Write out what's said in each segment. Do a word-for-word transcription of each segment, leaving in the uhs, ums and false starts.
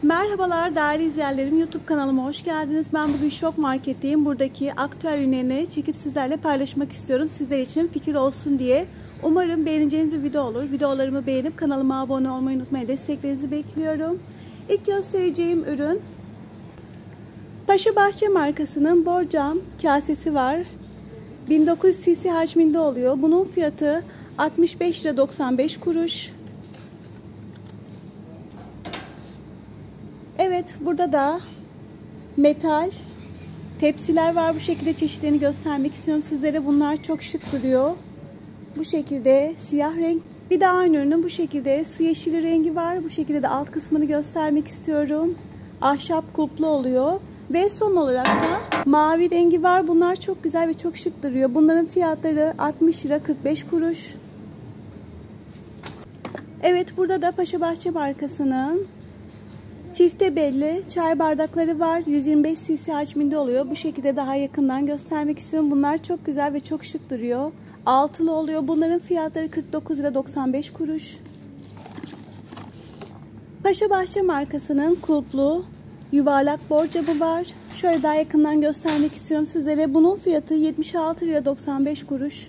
Merhabalar değerli izleyenlerim, YouTube kanalıma hoş geldiniz. Ben bugün Şok Market'teyim. Buradaki aktüel ürünlerini çekip sizlerle paylaşmak istiyorum. Sizler için fikir olsun diye. Umarım beğeneceğiniz bir video olur. Videolarımı beğenip kanalıma abone olmayı unutmayın. Desteklerinizi bekliyorum. İlk göstereceğim ürün Paşabahçe markasının borcam kasesi var. bin dokuz yüz cc hacminde oluyor. Bunun fiyatı altmış beş lira doksan beş kuruş. Evet, burada da metal tepsiler var. Bu şekilde çeşitlerini göstermek istiyorum sizlere. Bunlar çok şık duruyor. Bu şekilde siyah renk. Bir de aynı ürünün bu şekilde su yeşili rengi var. Bu şekilde de alt kısmını göstermek istiyorum. Ahşap kulplu oluyor. Ve son olarak da mavi rengi var. Bunlar çok güzel ve çok şık duruyor. Bunların fiyatları altmış lira kırk beş kuruş. Evet, burada da Paşabahçe markasının çifte belli çay bardakları var. yüz yirmi beş cc hacminde oluyor. Bu şekilde daha yakından göstermek istiyorum. Bunlar çok güzel ve çok şık duruyor. Altılı oluyor. Bunların fiyatları kırk dokuz lira doksan beş kuruş. Paşabahçe markasının kulplu yuvarlak borcamı var. Şöyle daha yakından göstermek istiyorum sizlere. Bunun fiyatı yetmiş altı lira doksan beş kuruş.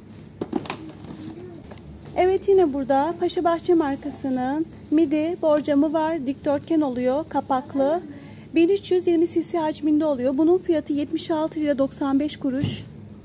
Evet, yine burada Paşabahçe markasının midi borcamı var. Dikdörtgen oluyor. Kapaklı. bin üç yüz yirmi cc hacminde oluyor. Bunun fiyatı yetmiş altı lira doksan beş kuruş.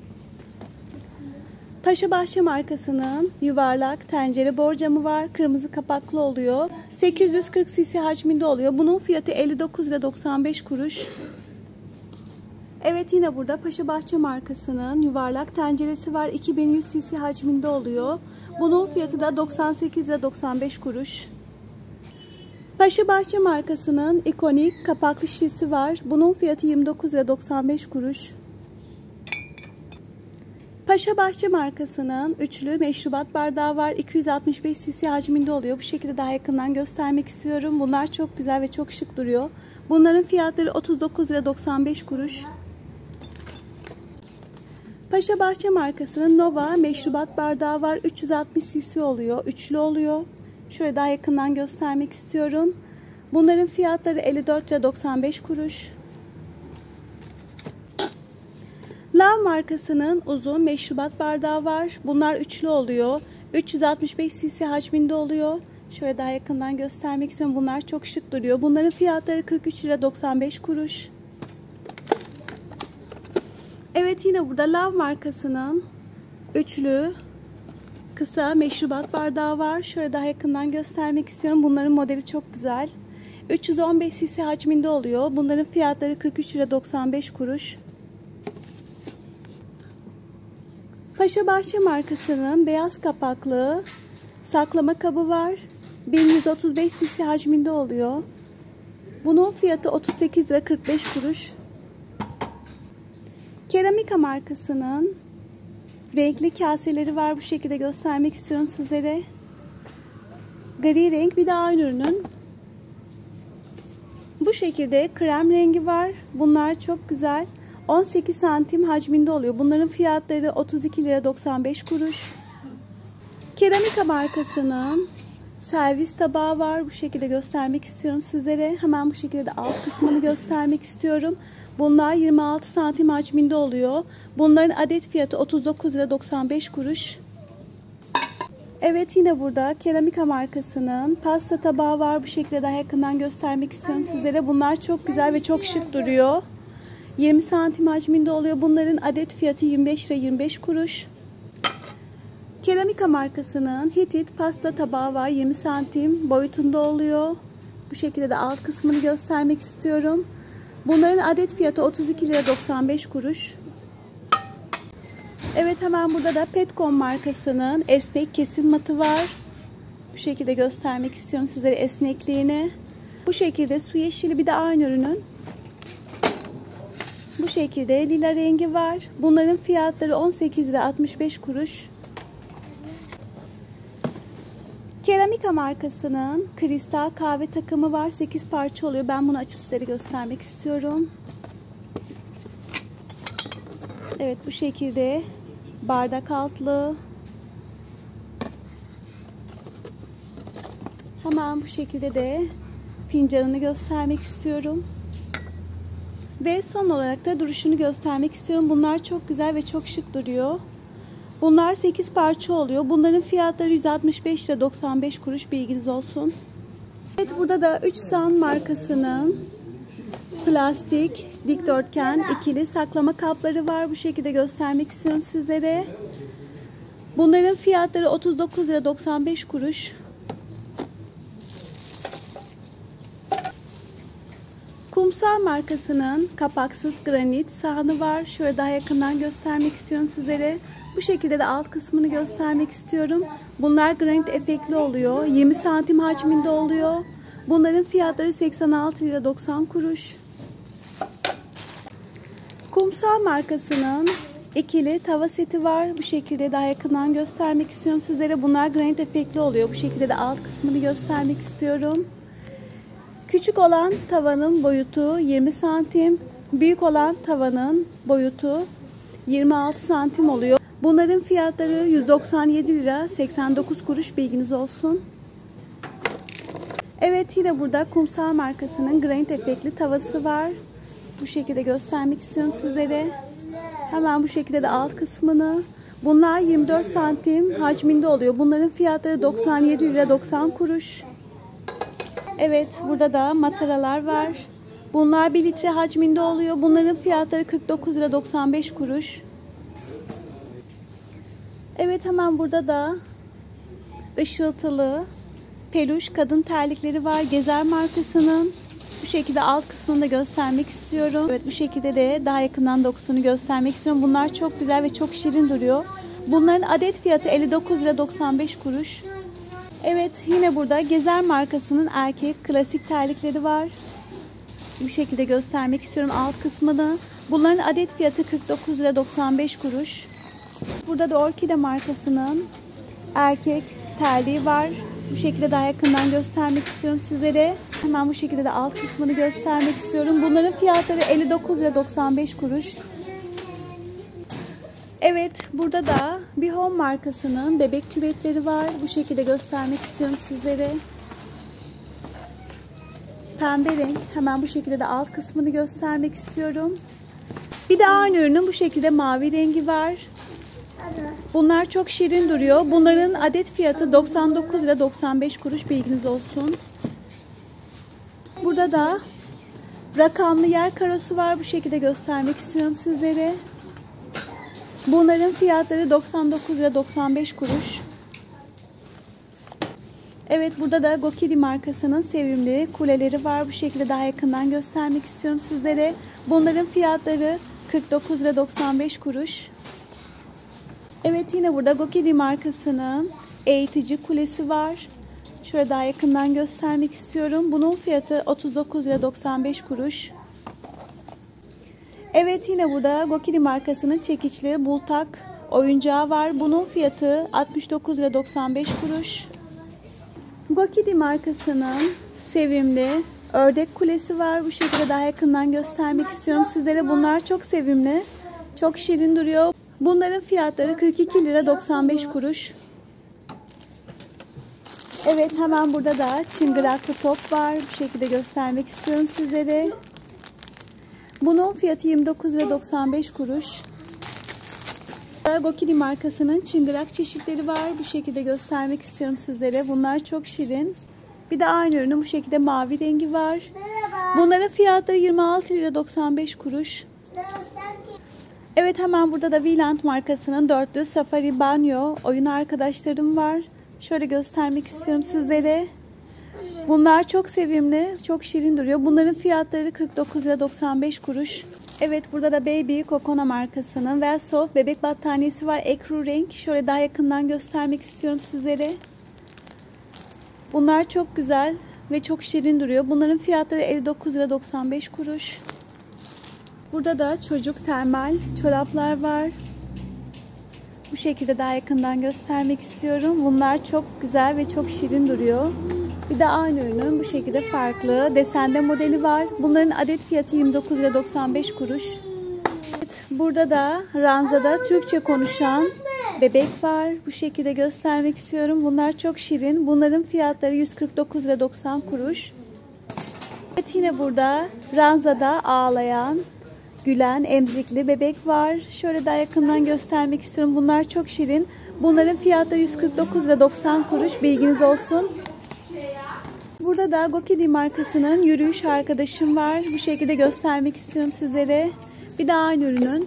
Paşabahçe markasının yuvarlak tencere borcamı var. Kırmızı kapaklı oluyor. sekiz yüz kırk cc hacminde oluyor. Bunun fiyatı elli dokuz lira doksan beş kuruş. Evet, yine burada Paşabahçe markasının yuvarlak tenceresi var. iki bin yüz cc hacminde oluyor. Bunun fiyatı da doksan sekiz lira doksan beş kuruş. Paşabahçe markasının ikonik kapaklı şişesi var. Bunun fiyatı yirmi dokuz lira doksan beş kuruş. Paşabahçe markasının üçlü meşrubat bardağı var. iki yüz altmış beş cc hacminde oluyor. Bu şekilde daha yakından göstermek istiyorum. Bunlar çok güzel ve çok şık duruyor. Bunların fiyatları otuz dokuz lira doksan beş kuruş. Paşabahçe markasının Nova meşrubat bardağı var. üç yüz altmış cc oluyor. Üçlü oluyor. Şöyle daha yakından göstermek istiyorum. Bunların fiyatları elli dört lira doksan beş kuruş. Lav markasının uzun meşrubat bardağı var. Bunlar üçlü oluyor. üç yüz altmış beş cc hacminde oluyor. Şöyle daha yakından göstermek istiyorum. Bunlar çok şık duruyor. Bunların fiyatları kırk üç lira doksan beş kuruş. Evet, yine burada Lav markasının üçlü kısa meşrubat bardağı var. Şöyle daha yakından göstermek istiyorum. Bunların modeli çok güzel. üç yüz on beş cc hacminde oluyor. Bunların fiyatları kırk üç lira doksan beş kuruş. Paşabahçe markasının beyaz kapaklı saklama kabı var. bin yüz otuz beş cc hacminde oluyor. Bunun fiyatı otuz sekiz lira kırk beş kuruş. Keramika markasının renkli kaseleri var. Bu şekilde göstermek istiyorum sizlere. Gri renk, bir de aynı ürünün bu şekilde krem rengi var. Bunlar çok güzel. on sekiz santim hacminde oluyor. Bunların fiyatları otuz iki lira doksan beş kuruş. Keramika markasının servis tabağı var. Bu şekilde göstermek istiyorum sizlere. Hemen bu şekilde de alt kısmını göstermek istiyorum. Bunlar yirmi altı santim hacminde oluyor. Bunların adet fiyatı otuz dokuz lira doksan beş kuruş. Evet, yine burada Keramika markasının pasta tabağı var. Bu şekilde daha yakından göstermek istiyorum sizlere. Bunlar çok güzel ve çok şık duruyor. yirmi santim hacminde oluyor. Bunların adet fiyatı yirmi beş lira yirmi beş kuruş. Keramika markasının Hitit pasta tabağı var. yirmi santim boyutunda oluyor. Bu şekilde de alt kısmını göstermek istiyorum. Bunların adet fiyatı otuz iki lira doksan beş kuruş. Evet, hemen burada da Petcom markasının esnek kesim matı var. Bu şekilde göstermek istiyorum sizlere esnekliğini. Bu şekilde su yeşili, bir de aynı ürünün bu şekilde lila rengi var. Bunların fiyatları on sekiz lira altmış beş kuruş. Keramika markasının kristal kahve takımı var. sekiz parça oluyor. Ben bunu açıp sizlere göstermek istiyorum. Evet, bu şekilde bardak altlı. Hemen bu şekilde de fincanını göstermek istiyorum. Ve son olarak da duruşunu göstermek istiyorum. Bunlar çok güzel ve çok şık duruyor. Bunlar sekiz parça oluyor. Bunların fiyatları yüz altmış beş lira doksan beş kuruş, bilginiz olsun. Evet, burada da üç san markasının plastik dikdörtgen ikili saklama kapları var. Bu şekilde göstermek istiyorum sizlere. Bunların fiyatları otuz dokuz lira doksan beş kuruş. Kumsal markasının kapaksız granit sahanı var. Şöyle daha yakından göstermek istiyorum sizlere. Bu şekilde de alt kısmını göstermek istiyorum. Bunlar granit efektli oluyor. yirmi santim hacminde oluyor. Bunların fiyatları seksen altı lira doksan kuruş. Kumsal markasının ikili tava seti var. Bu şekilde daha yakından göstermek istiyorum sizlere. Bunlar granit efektli oluyor. Bu şekilde de alt kısmını göstermek istiyorum. Küçük olan tavanın boyutu yirmi santim. Büyük olan tavanın boyutu yirmi altı santim oluyor. Bunların fiyatları yüz doksan yedi lira seksen dokuz kuruş, bilginiz olsun. Evet, yine burada Kumsal markasının granit efektli tavası var. Bu şekilde göstermek istiyorum sizlere. Hemen bu şekilde de alt kısmını. Bunlar yirmi dört santim hacminde oluyor. Bunların fiyatları doksan yedi lira doksan kuruş. Evet, burada da mataralar var. Bunlar bir litre hacminde oluyor. Bunların fiyatları kırk dokuz lira doksan beş kuruş. Evet, hemen burada da ışıltılı peluş kadın terlikleri var. Gezer markasının. Bu şekilde alt kısmını da göstermek istiyorum. Evet, bu şekilde de daha yakından dokusunu göstermek istiyorum. Bunlar çok güzel ve çok şirin duruyor. Bunların adet fiyatı elli dokuz lira doksan beş kuruş. Evet, yine burada Gezer markasının erkek klasik terlikleri var. Bu şekilde göstermek istiyorum alt kısmını. Bunların adet fiyatı kırk dokuz lira doksan beş kuruş. Burada da Orkide markasının erkek terliği var. Bu şekilde daha yakından göstermek istiyorum sizlere. Hemen bu şekilde de alt kısmını göstermek istiyorum. Bunların fiyatları elli dokuz lira doksan beş kuruş. Evet, burada da bir Home markasının bebek küvetleri var. Bu şekilde göstermek istiyorum sizlere. Pembe renk. Hemen bu şekilde de alt kısmını göstermek istiyorum. Bir de aynı ürünün bu şekilde mavi rengi var. Bunlar çok şirin duruyor. Bunların adet fiyatı doksan dokuz lira doksan beş kuruş, bilginiz olsun. Burada da rakamlı yer karosu var. Bu şekilde göstermek istiyorum sizlere. Bunların fiyatları doksan dokuz lira doksan beş kuruş. Evet, burada da Gokidi markasının sevimli kuleleri var. Bu şekilde daha yakından göstermek istiyorum sizlere. Bunların fiyatları kırk dokuz lira doksan beş kuruş. Evet, yine burada Gokidi markasının eğitici kulesi var. Şöyle daha yakından göstermek istiyorum. Bunun fiyatı otuz dokuz lira doksan beş kuruş. Evet, yine burada Gokidi markasının çekiçli bultak oyuncağı var. Bunun fiyatı altmış dokuz lira doksan beş kuruş. Gokidi markasının sevimli ördek kulesi var. Bu şekilde daha yakından göstermek istiyorum sizlere. Bunlar çok sevimli, çok şirin duruyor. Bunların fiyatları kırk iki lira doksan beş kuruş. Evet, hemen burada da çıngıraklı top var. Bu şekilde göstermek istiyorum sizlere. Bunun fiyatı yirmi dokuz lira doksan beş kuruş. Gokidi markasının çıngırak çeşitleri var. Bu şekilde göstermek istiyorum sizlere. Bunlar çok şirin. Bir de aynı ürünün bu şekilde mavi rengi var. Bunların fiyatları yirmi altı lira doksan beş kuruş. Evet, hemen burada da Wieland markasının dörtlü safari banyo oyun arkadaşlarım var. Şöyle göstermek istiyorum sizlere. Bunlar çok sevimli, çok şirin duruyor. Bunların fiyatları kırk dokuz lira doksan beş kuruş. Evet, burada da Baby Kokona markasının Velsoft bebek battaniyesi var. Ekru renk. Şöyle daha yakından göstermek istiyorum sizlere. Bunlar çok güzel ve çok şirin duruyor. Bunların fiyatları elli dokuz lira doksan beş kuruş. Burada da çocuk termal çoraplar var. Bu şekilde daha yakından göstermek istiyorum. Bunlar çok güzel ve çok şirin duruyor. Bir de aynı ürünün bu şekilde farklı desende modeli var. Bunların adet fiyatı yirmi dokuz lira doksan beş kuruş. Evet, burada da ranzada Türkçe konuşan bebek var. Bu şekilde göstermek istiyorum. Bunlar çok şirin. Bunların fiyatları yüz kırk dokuz lira doksan kuruş. Evet, yine burada ranzada ağlayan, gülen, emzikli bebek var. Şöyle daha yakından göstermek istiyorum. Bunlar çok şirin. Bunların fiyatları yüz kırk dokuz lira doksan kuruş. Bilginiz olsun. Burada da Gokedi markasının yürüyüş arkadaşım var. Bu şekilde göstermek istiyorum sizlere. Bir de aynı ürünün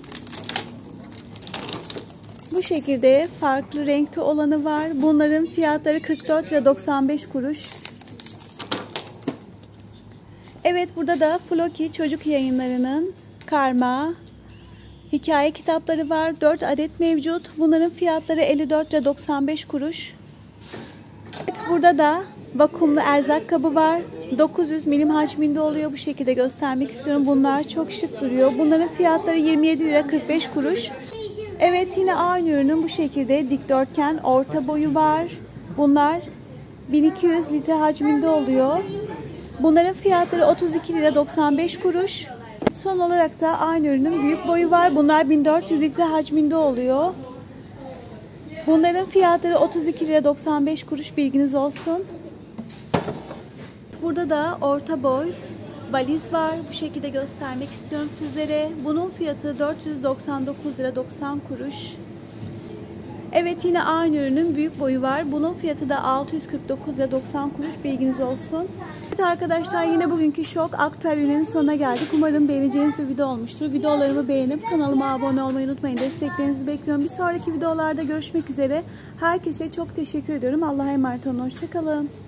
bu şekilde farklı renkte olanı var. Bunların fiyatları kırk dört lira doksan beş kuruş. Evet, burada da Floki çocuk yayınlarının karma hikaye kitapları var. dört adet mevcut. Bunların fiyatları elli dört lira doksan beş kuruş. Evet, burada da vakumlu erzak kabı var. dokuz yüz milim hacminde oluyor. Bu şekilde göstermek istiyorum. Bunlar çok şık duruyor. Bunların fiyatları yirmi yedi lira kırk beş kuruş. Evet, yine aynı ürünün bu şekilde dikdörtgen orta boyu var. Bunlar bin iki yüz litre hacminde oluyor. Bunların fiyatları otuz iki lira doksan beş kuruş. Son olarak da aynı ürünün büyük boyu var. Bunlar bin dört yüz litre hacminde oluyor. Bunların fiyatları otuz iki lira doksan beş kuruş. Bilginiz olsun. Burada da orta boy valiz var. Bu şekilde göstermek istiyorum sizlere. Bunun fiyatı dört yüz doksan dokuz lira doksan kuruş. Evet, yine aynı ürünün büyük boyu var. Bunun fiyatı da altı yüz kırk dokuz lira doksan kuruş. Bilginiz olsun. Evet arkadaşlar, yine bugünkü şok aktüel ürünlerin sonuna geldik. Umarım beğeneceğiniz bir video olmuştur. Videolarımı beğenip kanalıma abone olmayı unutmayın. Desteklerinizi bekliyorum. Bir sonraki videolarda görüşmek üzere. Herkese çok teşekkür ediyorum. Allah'a emanet olun. Hoşçakalın.